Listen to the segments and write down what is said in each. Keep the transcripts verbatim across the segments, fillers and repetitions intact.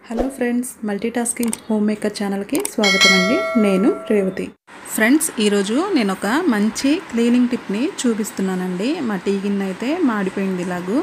Hello friends, multitasking home maker ఛానల్కి స్వాగతం అండి. నేను రేవతి. ఫ్రెండ్స్, ఈరోజు నేను ఒక మంచి క్లీనింగ్ టిప్ని చూపిస్తున్నానండి. మా టీ గిన్నె అయితే మాడిపోయింది ఇలాగూ.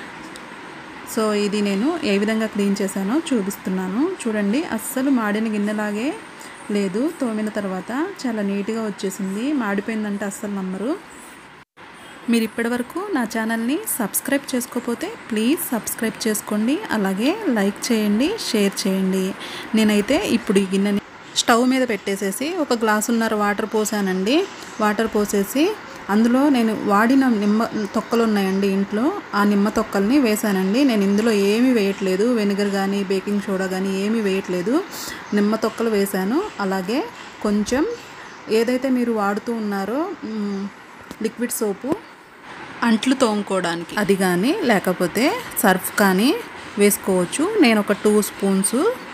సో ఇది నేను ఏ విధంగా క్లీన్ చేశానో చూపిస్తున్నాను. చూడండి, అస్సలు మాడిన గిన్నెలాగే లేదు. తోమిన తర్వాత చాలా నీట్గా వచ్చేసింది. మాడిపోయిందంటే అస్సలు నమ్మరు. మీరు ఇప్పటివరకు నా ఛానల్ని సబ్స్క్రైబ్ చేసుకోకపోతే ప్లీజ్ సబ్స్క్రైబ్ చేసుకోండి. అలాగే లైక్ చేయండి, షేర్ చేయండి. నేనైతే ఇప్పుడు ఈ గిన్నెని స్టవ్ మీద పెట్టేసేసి ఒక గ్లాసున్నర వాటర్ పోసానండి. వాటర్ పోసేసి అందులో నేను వాడిన నిమ్మ తొక్కలు ఉన్నాయండి ఇంట్లో. ఆ నిమ్మ తొక్కల్ని వేసానండి. నేను ఇందులో ఏమీ వేయట్లేదు, వెనిగర్ కానీ బేకింగ్ సోడా కానీ ఏమీ వేయట్లేదు. నిమ్మ తొక్కలు వేసాను. అలాగే కొంచెం ఏదైతే మీరు వాడుతూ ఉన్నారో లిక్విడ్ సోపు అంట్లు తోముకోవడానికి అది కానీ లేకపోతే సర్ఫ్ కానీ వేసుకోవచ్చు. నేను ఒక టూ స్పూన్స్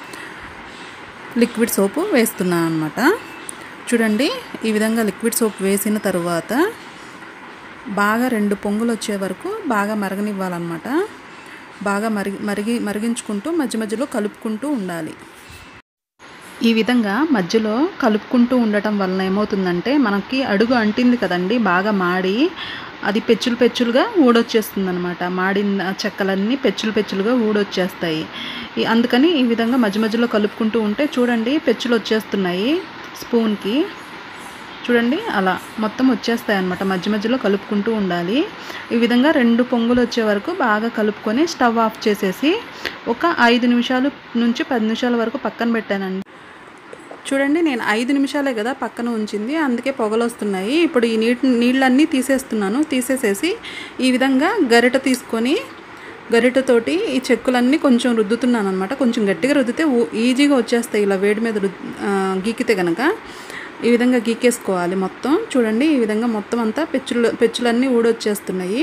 లిక్విడ్ సోపు వేస్తున్నాను అనమాట. చూడండి, ఈ విధంగా లిక్విడ్ సోప్ వేసిన తర్వాత బాగా రెండు పొంగులు వచ్చే వరకు బాగా మరగనివ్వాలన్నమాట. బాగా మరిగి మరిగి మరిగించుకుంటూ మధ్య మధ్యలో కలుపుకుంటూ ఉండాలి. ఈ విధంగా మధ్యలో కలుపుకుంటూ ఉండటం వలన ఏమవుతుందంటే మనకి అడుగు అంటింది కదండి, బాగా మాడి అది పెచ్చులు పెచ్చులుగా ఊడొచ్చేస్తుంది అనమాట. మాడిన చెక్కలన్నీ పెచ్చులు పెచ్చులుగా ఊడొచ్చేస్తాయి. అందుకని ఈ విధంగా మధ్య మధ్యలో కలుపుకుంటూ ఉంటే చూడండి పెచ్చులు వచ్చేస్తున్నాయి. స్పూన్కి చూడండి అలా మొత్తం వచ్చేస్తాయి అన్నమాట. మధ్య మధ్యలో కలుపుకుంటూ ఉండాలి. ఈ విధంగా రెండు పొంగులు వచ్చే వరకు బాగా కలుపుకొని స్టవ్ ఆఫ్ చేసేసి ఒక ఐదు నిమిషాలు నుంచి పది నిమిషాల వరకు పక్కన పెట్టానండి. చూడండి, నేను ఐదు నిమిషాలే కదా పక్కన ఉంచింది, అందుకే పొగలు వస్తున్నాయి. ఇప్పుడు ఈ నీటి నీళ్ళన్నీ తీసేస్తున్నాను. తీసేసేసి ఈ విధంగా గరిట తీసుకొని గరిటతోటి ఈ చెక్కులన్నీ కొంచెం రుద్దుతున్నాను అనమాట. కొంచెం గట్టిగా రుద్దితే ఈజీగా వచ్చేస్తాయి. ఇలా వేడి మీద రుద్ గీకితే కనుక ఈ విధంగా గీకేసుకోవాలి మొత్తం. చూడండి, ఈ విధంగా మొత్తం అంతా పెచ్చులు పెచ్చులన్నీ ఊడొచ్చేస్తున్నాయి.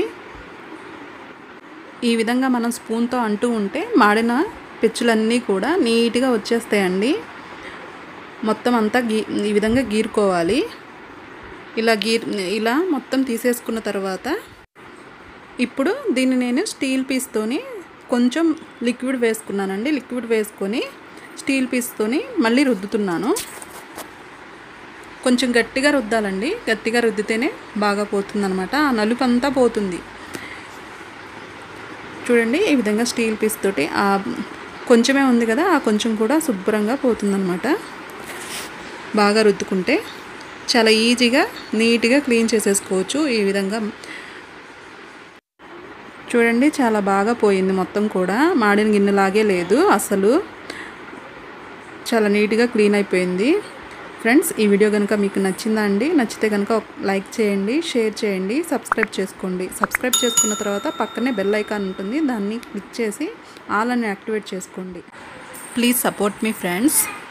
ఈ విధంగా మనం స్పూన్తో అంటూ ఉంటే మాడిన పెచ్చులన్నీ కూడా నీట్గా వచ్చేస్తాయండి. మొత్తం అంతా గీ ఈ విధంగా గీరుకోవాలి. ఇలా గీర్ ఇలా మొత్తం తీసేసుకున్న తర్వాత ఇప్పుడు దీన్ని నేను స్టీల్ పీస్తోని కొంచెం లిక్విడ్ వేసుకున్నానండి. లిక్విడ్ వేసుకొని స్టీల్ పీస్తోని మళ్ళీ రుద్దుతున్నాను. కొంచెం గట్టిగా రుద్దాలండి. గట్టిగా రుద్దితేనే బాగా పోతుందన్నమాట. ఆ నలుపు అంతా పోతుంది. చూడండి, ఈ విధంగా స్టీల్ పీస్ తోటి ఆ కొంచెమే ఉంది కదా, ఆ కొంచెం కూడా శుభ్రంగా పోతుందన్నమాట. బాగా రుద్దుకుంటే చాలా ఈజీగా నీట్గా క్లీన్ చేసేసుకోవచ్చు. ఈ విధంగా చూడండి, చాలా బాగా పోయింది మొత్తం కూడా. మాడిన గిన్నెలాగే లేదు అసలు. చాలా నీట్గా క్లీన్ అయిపోయింది. ఫ్రెండ్స్, ఈ వీడియో కనుక మీకు నచ్చిందా అండి? నచ్చితే కనుక లైక్ చేయండి, షేర్ చేయండి, సబ్స్క్రైబ్ చేసుకోండి. సబ్స్క్రైబ్ చేసుకున్న తర్వాత పక్కనే బెల్ ఐకాన్ ఉంటుంది, దాన్ని క్లిక్ చేసి ఆల్ అని యాక్టివేట్ చేసుకోండి. ప్లీజ్ సపోర్ట్ మీ ఫ్రెండ్స్.